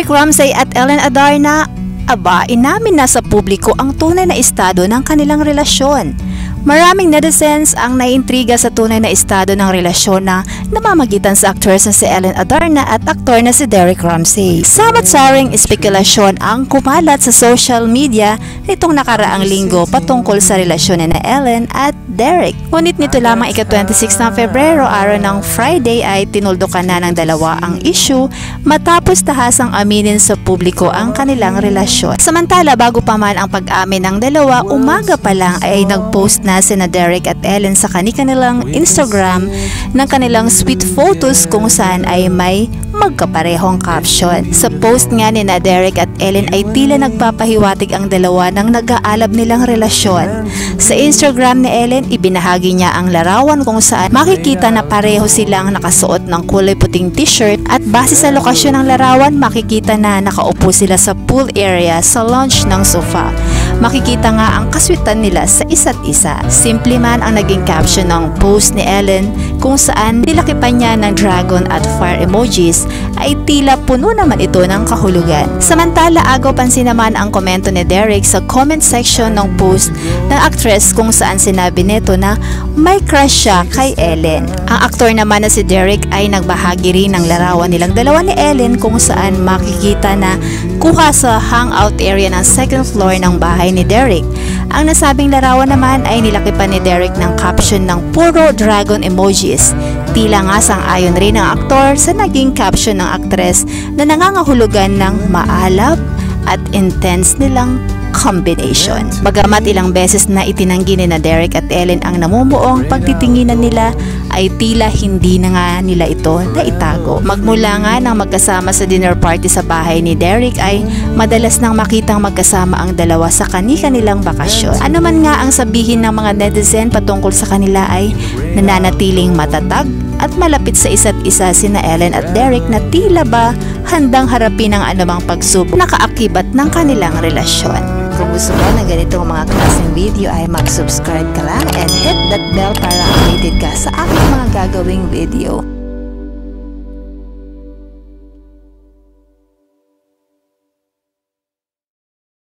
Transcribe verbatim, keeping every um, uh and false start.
Derek Ramsay at Ellen Adarna, aba, inamin na sa publiko ang tunay na estado ng kanilang relasyon. Maraming netizens ang naiintriga sa tunay na estado ng relasyon na namamagitan sa actress na si Ellen Adarna at aktor na si Derek Ramsay. Samat-saring espekulasyon ang kumalat sa social media nitong nakaraang linggo patungkol sa relasyon ni na Ellen at Derek. Ngunit nito lamang ika-twenty-six ng Pebrero, araw ng Friday, ay tinuldukan na ng dalawa ang issue matapos tahasang aminin sa publiko ang kanilang relasyon. Samantala, bago pa man ang pag-amin ng dalawa, umaga pa lang ay nag-post na sina Derek at Ellen sa kanilang Instagram ng kanilang sweet photos kung saan ay may magkaparehong caption. Sa post nga ni na Derek at Ellen ay tila nagpapahiwatig ang dalawa ng nag-aalab nilang relasyon. Sa Instagram ni Ellen, ibinahagi niya ang larawan kung saan makikita na pareho silang nakasuot ng kulay puting t-shirt at base sa lokasyon ng larawan, makikita na nakaupo sila sa pool area sa lounge ng sofa. Makikita nga ang kaswitan nila sa isa't isa. Simple man ang naging caption ng post ni Ellen kung saan nilakipan niya ng dragon at fire emojis, ay tila puno naman ito ng kahulugan. Samantala, agaw pansin naman ang komento ni Derek sa comment section ng post ng actress kung saan sinabi nito na may crush siya kay Ellen. Ang aktor naman na si Derek ay nagbahagi rin ng larawan nilang dalawa ni Ellen kung saan makikita na kuha sa hangout area ng second floor ng bahay ni Derek. Ang nasabing larawan naman ay nilakipan ni Derek ng caption ng puro dragon emojis. Tila nga sang-ayon rin ang aktor sa naging caption ng aktres na nangangahulugan ng maalab at intense nilang combination. Bagamat ilang beses na itinanggi ni na Derek at Ellen ang namumuong pagtitinginan nila, ay tila hindi na nga nila ito naitago. Magmula nga nang magkasama sa dinner party sa bahay ni Derek ay madalas nang makitang magkasama ang dalawa sa kani-kanilang bakasyon. Ano man nga ang sabihin ng mga netizen patungkol sa kanila, ay nananatiling matatag at malapit sa isa't isa sina Ellen at Derek na tila ba handang harapin ang anumang pagsubok na kaakibat ng kanilang relasyon. Kung gusto mo ng ganitong mga klaseng video ay mag-subscribe ka lang and hit that bell para updated ka sa aking mga gagawing video.